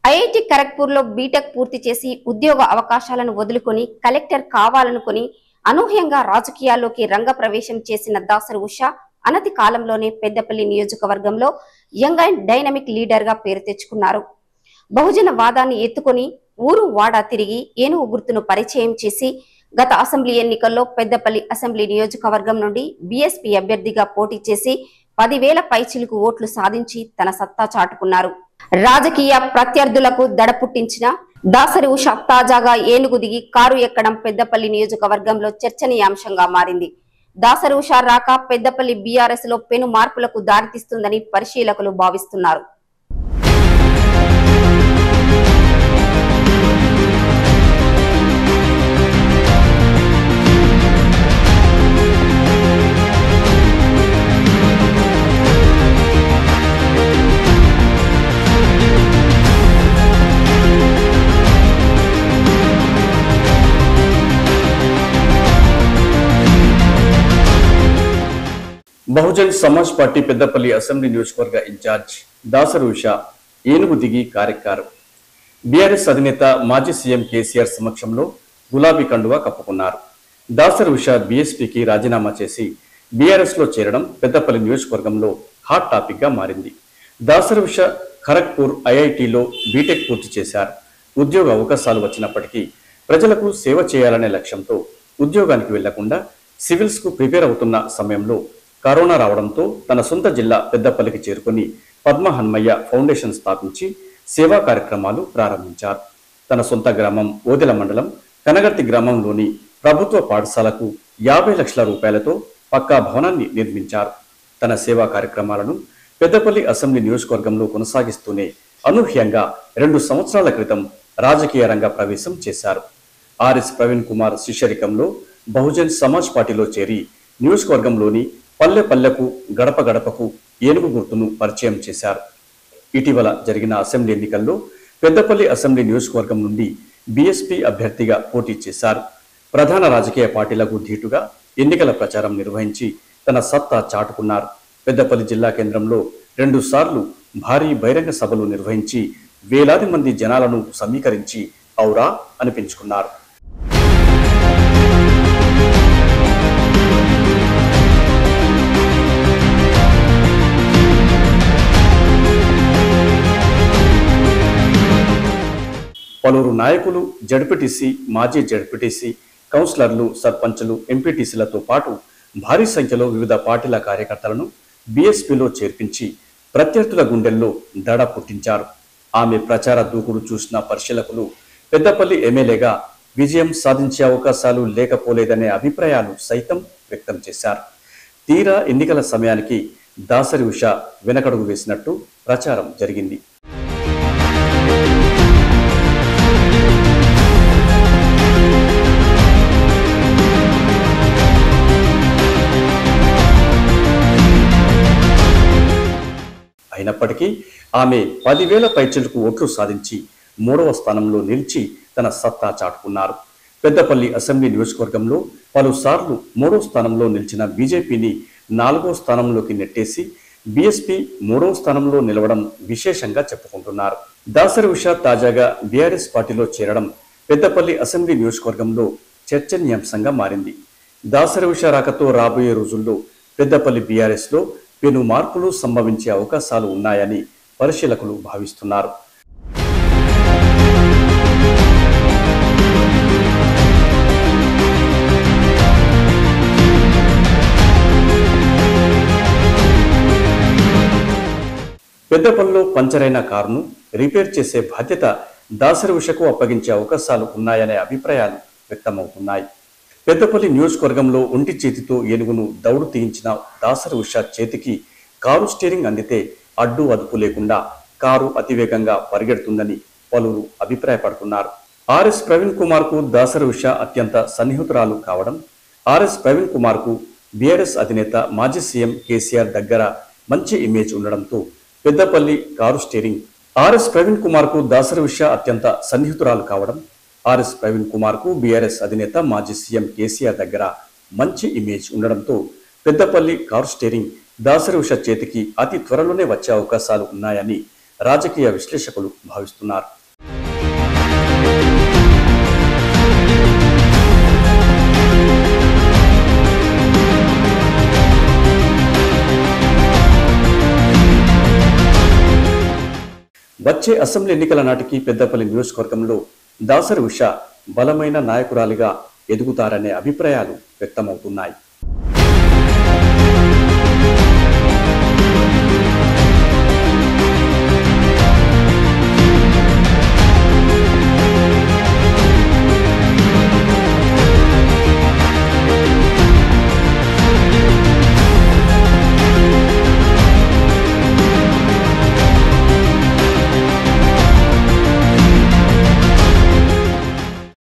IIT ఖరగ్పూర్లో BTech పూర్తి చేసి ఉద్యోగ అవకాశాలను వదులుకొని కలెక్టర్ కావాలనుకుని అనూహ్యంగా రాజకీయాల్లోకి రంగప్రవేశం చేసిన దాసరి ఉష అనతి కాలంలోనే పెద్దపల్లి నియోజకవర్గంలో యంగ్ అండ్ డైనమిక్ లీడర్ గా పేరు తెచ్చుకున్నారు. బహుజన వాదాన్ని ఎత్తుకొని ఊరు వాడా తిరిగి ఏనుగు గుర్తును పరిచయం చేసి గత అసెంబ్లీ ఎన్నికల్లో పెద్దపల్లి అసెంబ్లీ నియోజకవర్గం నుండి బీఎస్పీ అభ్యర్థిగా పోటీ చేసి 10,000 పైచిలుకు ఓట్లు సాధించి తన సత్తా చాటుకున్నారు. రాజకీయ ప్రత్యర్థులకు దడ పుట్టించిన దాసరి ఉష తాజాగా ఏనుగు దిగి కారు ఎక్కడం పెద్దపల్లి నియోజకవర్గంలో చర్చనీయాంశంగా మారింది. దాసరి ఉష రాక పెద్దపల్లి బీఆర్ఎస్ లో పెను మార్పులకు దారితీస్తుందని పరిశీలకులు భావిస్తున్నారు. బహుజన్ సమాజ్ పార్టీ పెద్దపల్లి అసెంబ్లీ నియోజకవర్గ ఇన్ఛార్జ్ దాసరి ఉష ఏనుగు దిగి కారెక్కారు. బీఆర్ఎస్ అధినేత మాజీ సీఎం కేసీఆర్ సమక్షంలో గులాబీ కండువా కప్పుకున్నారు. దాసరి ఉష బీఎస్పీకి రాజీనామా చేసి బీఆర్ఎస్ లో చేరడం పెద్దపల్లి నియోజకవర్గంలో హాట్ టాపిక్ గా మారింది. దాసరి ఉష ఖరగ్పూర్ ఐఐటిలో బీటెక్ పూర్తి చేశారు. ఉద్యోగ అవకాశాలు వచ్చినప్పటికీ ప్రజలకు సేవ చేయాలనే లక్ష్యంతో ఉద్యోగానికి వెళ్లకుండా సివిల్స్ కు ప్రిపేర్ అవుతున్న సమయంలో కరోనా రావడంతో తన సొంత జిల్లా పెద్దపల్లికి చేరుకుని పద్మ హన్మయ్య ఫౌండేషన్ స్థాపించి సేవా కార్యక్రమాలు ప్రారంభించారు. తన సొంత గ్రామం ఓదెల మండలం కనగర్తి గ్రామంలోని ప్రభుత్వ పాఠశాలకు 50 లక్షల రూపాయలతో పక్కా భవనాన్ని నిర్మించారు. తన సేవా కార్యక్రమాలను పెద్దపల్లి అసెంబ్లీ నియోజకవర్గంలో కొనసాగిస్తూనే అనూహ్యంగా 2 సంవత్సరాల క్రితం రాజకీయ రంగ ప్రవేశం చేశారు. ఆర్ఎస్ ప్రవీణ్ కుమార్ శిష్యరికంలో బహుజన్ సమాజ్ పార్టీలో చేరి నియోజకవర్గంలోని పల్లె పల్లెకు గడప గడపకు ఏనుగు గుర్తును పరిచయం చేశారు. ఇటీవల జరిగిన అసెంబ్లీ ఎన్నికల్లో పెద్దపల్లి అసెంబ్లీ నియోజకవర్గం నుండి బీఎస్పీ అభ్యర్థిగా పోటీ చేశారు. ప్రధాన రాజకీయ పార్టీలకు ధీటుగా ఎన్నికల ప్రచారం నిర్వహించి తన సత్తా చాటుకున్నారు. పెద్దపల్లి జిల్లా కేంద్రంలో 2 సార్లు భారీ బహిరంగ సభలు నిర్వహించి వేలాది మంది జనాలను సమీకరించి ఔరా అనిపించుకున్నారు. పలువురు నాయకులు, జడ్పీటీసీ, మాజీ జడ్పీటీసీ, కౌన్సిలర్లు, సర్పంచులు, ఎంపీటీసీలతో పాటు భారీ సంఖ్యలో వివిధ పార్టీల కార్యకర్తలను బీఎస్పీలో చేర్పించి ప్రత్యర్థుల గుండెల్లో దడ పుట్టించారు. ఆమె ప్రచార దూకుడు చూసిన పరిశీలకులు పెద్దపల్లి ఎమ్మెల్యేగా విజయం సాధించే అవకాశాలు లేకపోలేదనే అభిప్రాయాలు సైతం వ్యక్తం చేశారు. తీరా ఎన్నికల సమయానికి దాసరి ఉష వెనకడుగు వేసినట్టు ప్రచారం జరిగింది. అయినప్పటికీ ఆమె 10,000 పైచిలుకు ఓట్లు సాధించి 3వ స్థానంలో నిలిచి తన సత్తా చాటుకున్నారు. పెద్దపల్లి అసెంబ్లీ నియోజకవర్గంలో పలుసార్లు 3వ స్థానంలో నిలిచిన బీజేపీని 4వ స్థానంలోకి నెట్టేసి బీఎస్పీ 3వ స్థానంలో నిలవడం విశేషంగా చెప్పుకుంటున్నారు. దాసరి ఉష తాజాగా బీఆర్ఎస్ పార్టీలో చేరడం పెద్దపల్లి అసెంబ్లీ నియోజకవర్గంలో చర్చనీయాంశంగా మారింది. దాసరి ఉష రాకతో రాబోయే రోజుల్లో పెద్దపల్లి బీఆర్ఎస్ లో పెను మార్పులు సంభవించే అవకాశాలు ఉన్నాయని పరిశీలకులు భావిస్తున్నారు. పెద్దపల్లిలో పంచరైన కారును రిపేర్ చేసే బాధ్యత దాసరి ఉషకు అప్పగించే అవకాశాలు ఉన్నాయనే అభిప్రాయాలు వ్యక్తమవుతున్నాయి. పెద్దపల్లి నియోజకవర్గంలో ఒంటి చేతితో ఏనుగును దౌడు తీయించిన దాసరి ఉష చేతికి కారు స్టీరింగ్ అందితే అడ్డు అదుపు లేకుండా కారు అతివేగంగా పరిగెడుతుందని పలువురు అభిప్రాయపడుతున్నారు. ఆర్ఎస్ ప్రవీణ్ కుమార్ కు దాసరి ఉష అత్యంత సన్నిహితురాలు కావడం, ఆర్ఎస్ ప్రవీణ్ కుమార్ కు బీఆర్ఎస్ అధినేత మాజీ సీఎం కేసీఆర్ దగ్గర మంచి ఇమేజ్ ఉండడంతో Peddapalli car steering RS Praveen Kumar కు దాసరి ఉష అత్యంత సన్నిహితురాలు కావడం, ఆర్ఎస్ ప్రవీణ్ కుమార్ కు బీఆర్ఎస్ అధినేత మాజీ సీఎం కేసీఆర్ దగ్గర మంచి ఇమేజ్ ఉండడంతో పెద్దపల్లి కారు స్టీరింగ్ దాసరి ఉష చేతికి అతి త్వరలోనే వచ్చే అవకాశాలు ఉన్నాయని రాజకీయ విశ్లేషకులు భావిస్తున్నారు. వచ్చే అసెంబ్లీ ఎన్నికల నాటికి పెద్దపల్లి నియోజకవర్గంలో దాసరి ఉష బలమైన నాయకురాలిగా ఎదుగుతారనే అభిప్రాయాలు వ్యక్తమవుతున్నాయి.